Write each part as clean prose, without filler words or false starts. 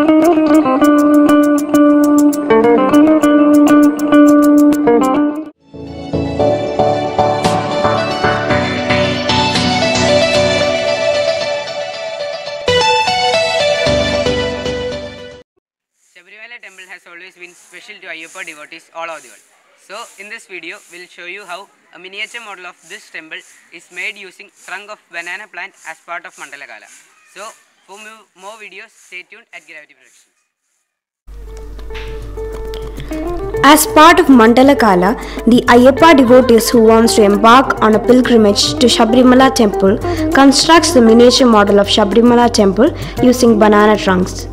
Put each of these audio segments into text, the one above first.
Sabarimala temple has always been special to Ayyappa devotees all over the world. So, in this video, we will show you how a miniature model of this temple is made using trunk of banana plant as part of Mandalakala. So, for more videos, stay tuned at Gravity Productions. As part of Mandalakala, the Ayyappa devotees who wants to embark on a pilgrimage to Sabarimala temple constructs the miniature model of Sabarimala temple using banana trunks.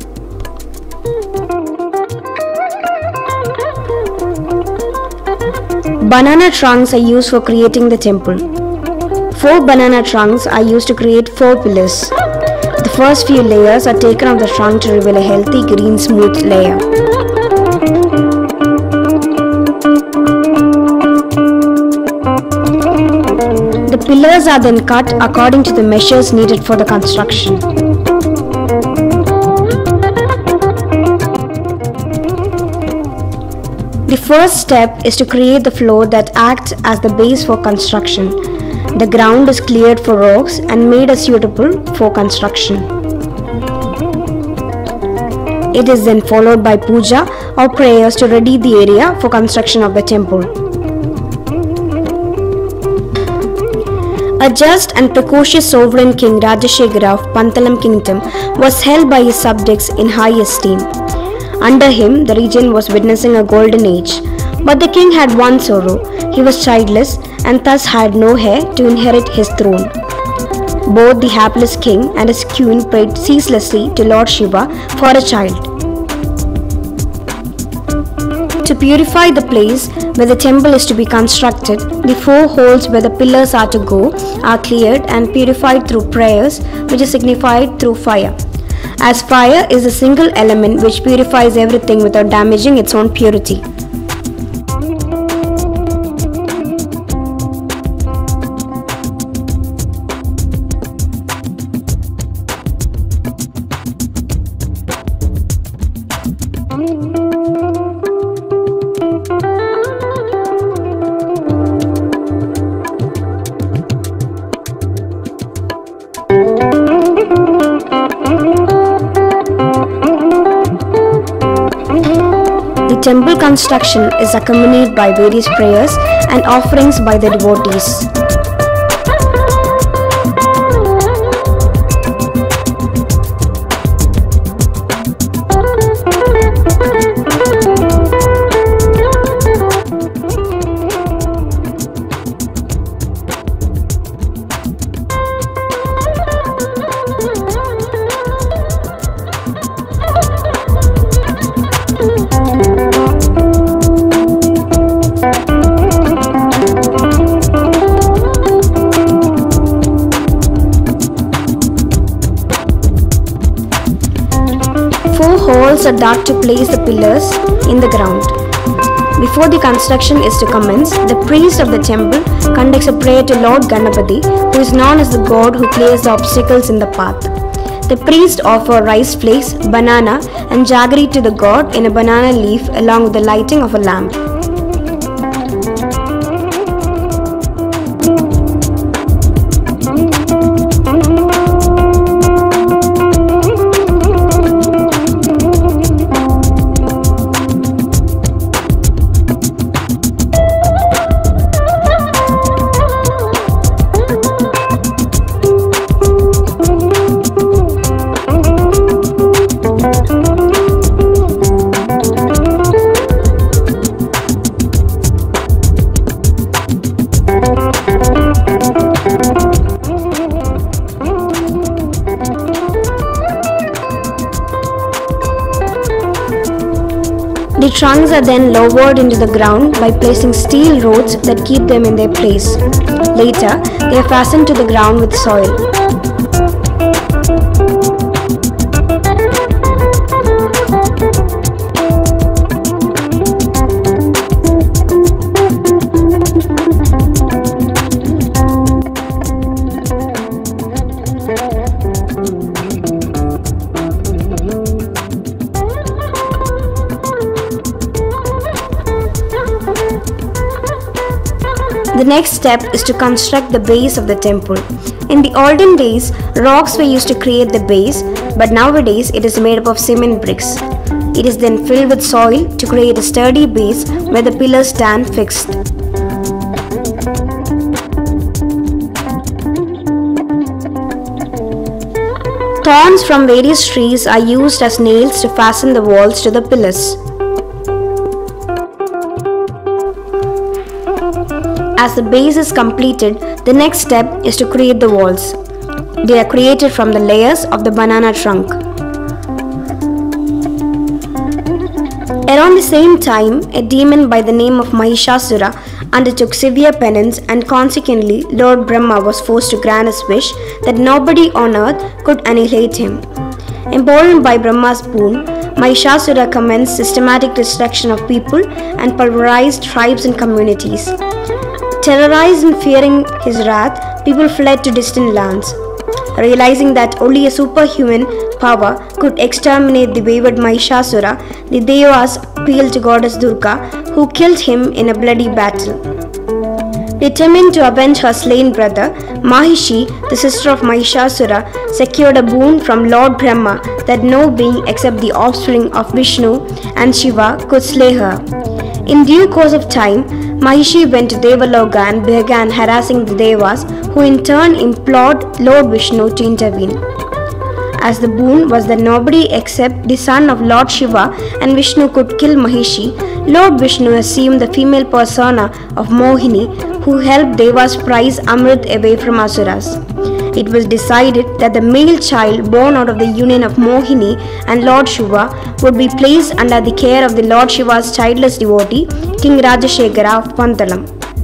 Banana trunks are used for creating the temple. 4 banana trunks are used to create 4 pillars. The first few layers are taken off the trunk to reveal a healthy green smooth layer. The pillars are then cut according to the measures needed for the construction. The first step is to create the floor that acts as the base for construction. The ground is cleared for rocks and made as suitable for construction. It is then followed by puja or prayers to ready the area for construction of the temple. A just and precocious sovereign king Rajashekara of Pantalam kingdom was held by his subjects in high esteem. Under him, the region was witnessing a golden age. But the king had one sorrow. He was childless and thus had no heir to inherit his throne. Both the hapless king and his queen prayed ceaselessly to Lord Shiva for a child. To purify the place where the temple is to be constructed, the 4 holes where the pillars are to go are cleared and purified through prayers, which is signified through fire. As fire is a single element which purifies everything without damaging its own purity. Temple construction is accompanied by various prayers and offerings by the devotees. Holes are dug to place the pillars in the ground. Before the construction is to commence, the priest of the temple conducts a prayer to Lord Ganapati, who is known as the god who clears the obstacles in the path. The priest offers rice flakes, banana and jaggery to the god in a banana leaf along with the lighting of a lamp. The trunks are then lowered into the ground by placing steel rods that keep them in their place. Later, they are fastened to the ground with soil. The next step is to construct the base of the temple. In the olden days, rocks were used to create the base, but nowadays it is made up of cement bricks. It is then filled with soil to create a sturdy base where the pillars stand fixed. Thorns from various trees are used as nails to fasten the walls to the pillars. As the base is completed, the next step is to create the walls. They are created from the layers of the banana trunk. Around the same time, a demon by the name of Mahishasura undertook severe penance, and consequently Lord Brahma was forced to grant his wish that nobody on earth could annihilate him. Emboldened by Brahma's boon, Mahishasura commenced systematic destruction of people and pulverized tribes and communities. Terrorized and fearing his wrath, people fled to distant lands. Realizing that only a superhuman power could exterminate the wayward Mahishasura, the Devas appealed to goddess Durga, who killed him in a bloody battle. Determined to avenge her slain brother, Mahishi, the sister of Mahishasura, secured a boon from Lord Brahma that no being except the offspring of Vishnu and Shiva could slay her. In due course of time, Mahishi went to Devaloka and began harassing the Devas, who in turn implored Lord Vishnu to intervene. As the boon was that nobody except the son of Lord Shiva and Vishnu could kill Mahishi, Lord Vishnu assumed the female persona of Mohini, who helped Devas prize Amrit away from Asuras. It was decided that the male child born out of the union of Mohini and Lord Shiva would be placed under the care of the Lord Shiva's childless devotee, King Rajashekara of Pantalam.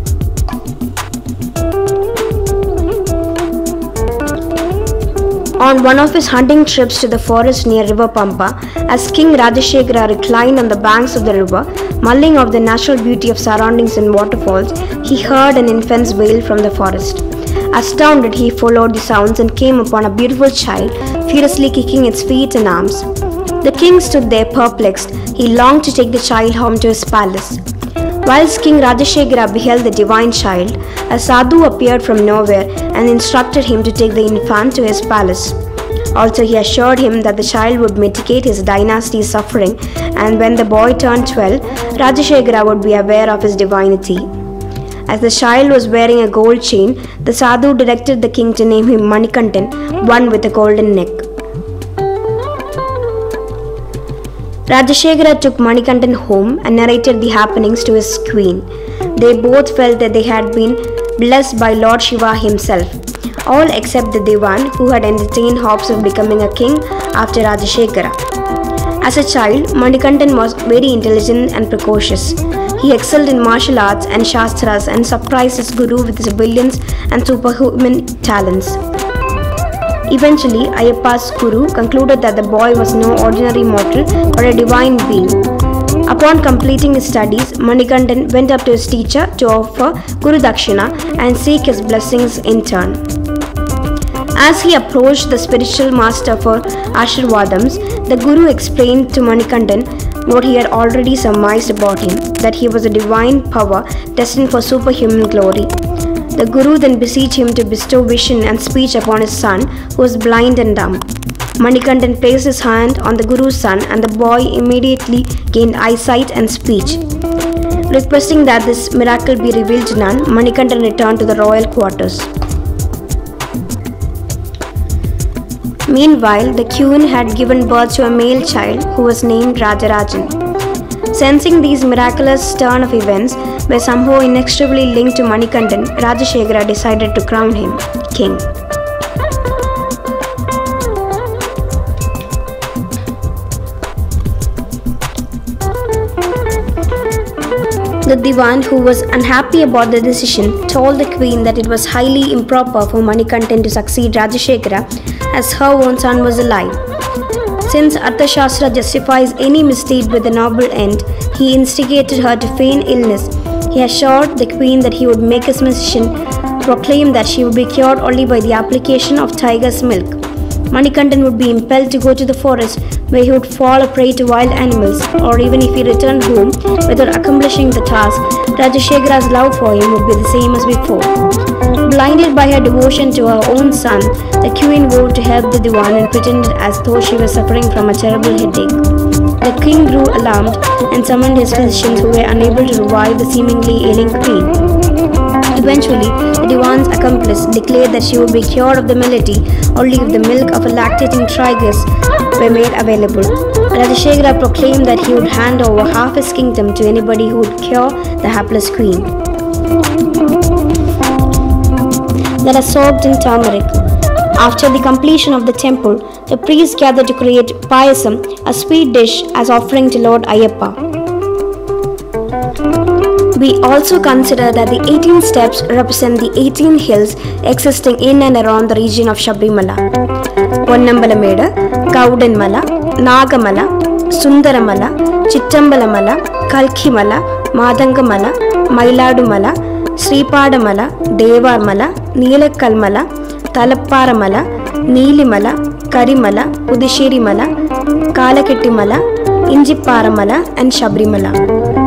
On one of his hunting trips to the forest near river Pampa, as King Rajashekara reclined on the banks of the river, mulling over the natural beauty of surroundings and waterfalls, he heard an infant's wail from the forest. Astounded, he followed the sounds and came upon a beautiful child, furiously kicking its feet and arms. The king stood there perplexed. He longed to take the child home to his palace. Whilst King Rajashekara beheld the divine child, a sadhu appeared from nowhere and instructed him to take the infant to his palace. Also, he assured him that the child would mitigate his dynasty's suffering, and when the boy turned 12, Rajashekara would be aware of his divinity. As the child was wearing a gold chain, the sadhu directed the king to name him Manikantan, one with a golden neck. Rajashekara took Manikantan home and narrated the happenings to his queen. They both felt that they had been blessed by Lord Shiva himself, all except the Devan, who had entertained hopes of becoming a king after Rajashekara. As a child, Manikantan was very intelligent and precocious. He excelled in martial arts and shastras and surprised his guru with his brilliance and superhuman talents. Eventually, Ayyappa's guru concluded that the boy was no ordinary mortal but a divine being. Upon completing his studies, Manikantan went up to his teacher to offer Guru Dakshina and seek his blessings in turn. As he approached the spiritual master for Ashirvadams, the Guru explained to Manikantan what he had already surmised about him, that he was a divine power destined for superhuman glory. The Guru then beseeched him to bestow vision and speech upon his son, who was blind and dumb. Manikantan placed his hand on the Guru's son, and the boy immediately gained eyesight and speech. Requesting that this miracle be revealed to none, Manikantan returned to the royal quarters. Meanwhile, the queen had given birth to a male child who was named Rajarajan. Sensing these miraculous turn of events were somehow inextricably linked to Manikantan, Rajashekara decided to crown him king. The Diwan, who was unhappy about the decision, told the queen that it was highly improper for Manikantan to succeed Rajashekara, as her own son was alive. Since Arthashastra justifies any misdeed with a noble end, he instigated her to feign illness. He assured the queen that he would make his musician proclaim that she would be cured only by the application of tiger's milk. Manikantan would be impelled to go to the forest where he would fall a prey to wild animals, or even if he returned home without accomplishing the task, Rajashekhara's love for him would be the same as before. Blinded by her devotion to her own son, the queen vowed to help the diwan and pretended as though she was suffering from a terrible headache. The king grew alarmed and summoned his physicians, who were unable to revive the seemingly ailing queen. Eventually, the diwan's accomplice declared that she would be cured of the malady only if the milk of a lactating tigress were made available. Rajashekhara proclaimed that he would hand over half his kingdom to anybody who would cure the hapless queen. That are soaked in turmeric. After the completion of the temple, the priests gathered to create payasam, a sweet dish, as offering to Lord Ayyappa. We also consider that the 18 steps represent the 18 hills existing in and around the region of Sabarimala. Ponnambalameda, Gaudanmala, Nagamala, Sundaramala, Chittambalamala, Kalkimala, Madangamala, Mailadumala, Sripadamala, Devarmala, Neelakkalmala, Thalapparamala, Neelimala, Karimala, Pudisherimala, Kalakettimala, Injipparamala and Sabarimala.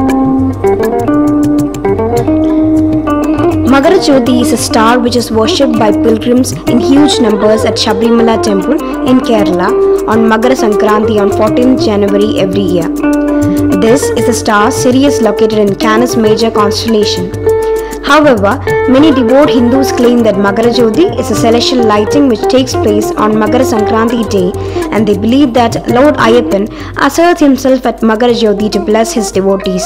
Magarajyoti is a star which is worshipped by pilgrims in huge numbers at Sabarimala temple in Kerala on Magara Sankranti on 14th January every year. This is the star Sirius located in Canis Major constellation. However, many devout Hindus claim that Magarajyoti is a celestial lighting which takes place on Magara Sankranti day, and they believe that Lord Ayyappan asserts himself at Magarajyoti to bless his devotees.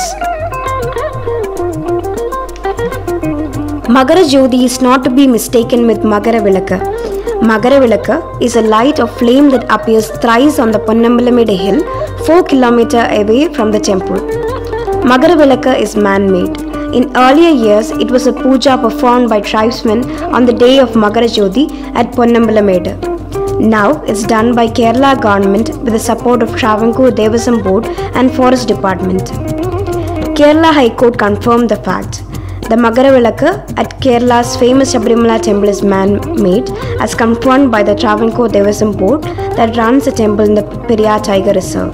Magarajyoti is not to be mistaken with Magara Vilakku. Magara Vilakku is a light of flame that appears thrice on the Ponnambalameda hill, 4 km away from the temple. Magara Vilakku is man-made. In earlier years, it was a puja performed by tribesmen on the day of Magarajyoti at Ponnambalameda. Now, it's done by Kerala government with the support of Travancore Devasam Board and Forest Department. Kerala High Court confirmed the fact. The Magara Vilakku at Kerala's famous Sabarimala temple is man-made, as confirmed by the Travancore Devasam Board that runs the temple in the Periyar Tiger Reserve.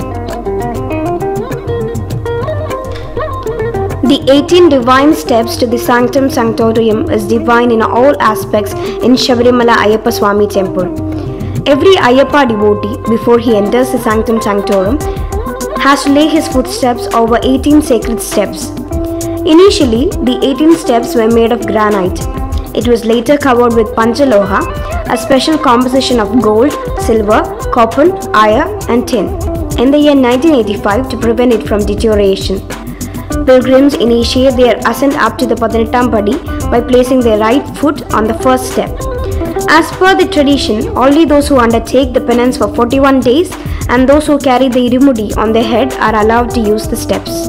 The 18 divine steps to the Sanctum Sanctorum is divine in all aspects in Sabarimala Ayyappa Swami temple. Every Ayyappa devotee, before he enters the Sanctum Sanctorum, has to lay his footsteps over 18 sacred steps. Initially, the 18 steps were made of granite. It was later covered with Panchaloha, a special composition of gold, silver, copper, iron and tin, in the year 1985 to prevent it from deterioration. Pilgrims initiate their ascent up to the Padanittam Padi by placing their right foot on the first step. As per the tradition, only those who undertake the penance for 41 days and those who carry the irumudi on their head are allowed to use the steps.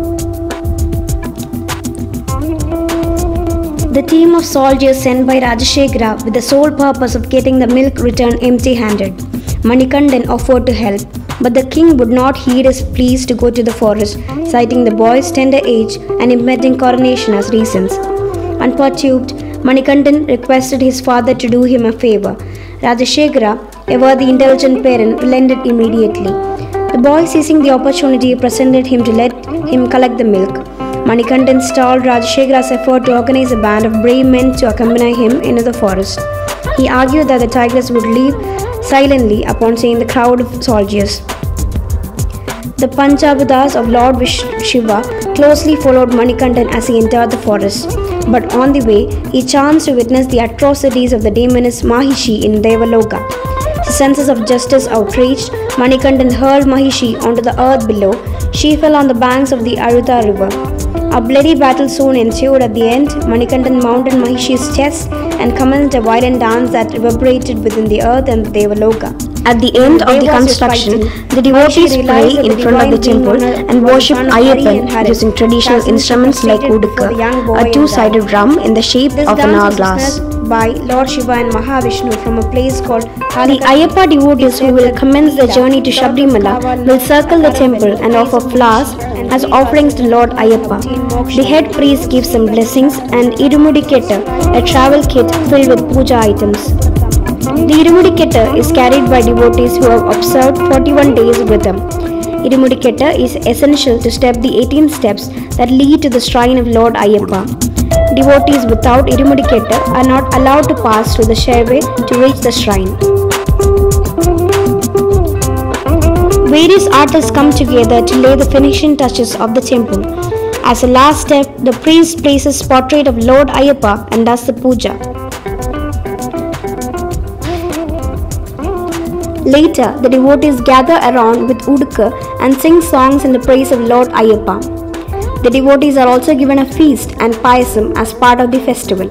The team of soldiers sent by Rajashekhara with the sole purpose of getting the milk returned empty-handed. Manikandan offered to help, but the king would not heed his pleas to go to the forest, citing the boy's tender age and impending coronation as reasons. Unperturbed, Manikandan requested his father to do him a favor. Rajashekhara, ever the indulgent parent, relented immediately. The boy, seizing the opportunity, presented him to let him collect the milk. Manikandan stalled Rajashekhara's effort to organize a band of brave men to accompany him into the forest. He argued that the tigress would leave silently upon seeing the crowd of soldiers. The Panchavadyams of Lord Shiva closely followed Manikandan as he entered the forest. But on the way, he chanced to witness the atrocities of the demoness Mahishi in Devaloka. His senses of justice outraged, Manikandan hurled Mahishi onto the earth below. She fell on the banks of the Arudha river. A bloody battle soon ensued. At the end, Manikandan mounted Mahishi's chest and commenced a violent dance that reverberated within the earth and the Devaloka. At the end of the construction, the devotees pray in front of the temple and worship Ayyappan using traditional instruments like Udukku, a two-sided drum in the shape of an hourglass. By Lord Shiva and Mahavishnu from a place called The Ayyappa devotees who will commence the journey to Sabarimala will circle the temple and offer flowers as offerings to Lord Ayyappa. The head priest gives some blessings and Irumudi Ketta, a travel kit filled with puja items. The Irumudiketta is carried by devotees who have observed 41 days with him. Irumudiketta is essential to step the 18 steps that lead to the shrine of Lord Ayyappan. Devotees without Irumudiketta are not allowed to pass through the stairway to reach the shrine. Various artists come together to lay the finishing touches of the temple. As a last step, the priest places portrait of Lord Ayyappa and does the puja. Later, the devotees gather around with Udukku and sing songs in the praise of Lord Ayyappa. The devotees are also given a feast and payasam as part of the festival.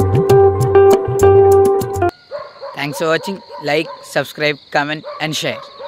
Thanks for watching. Like, subscribe, comment and share.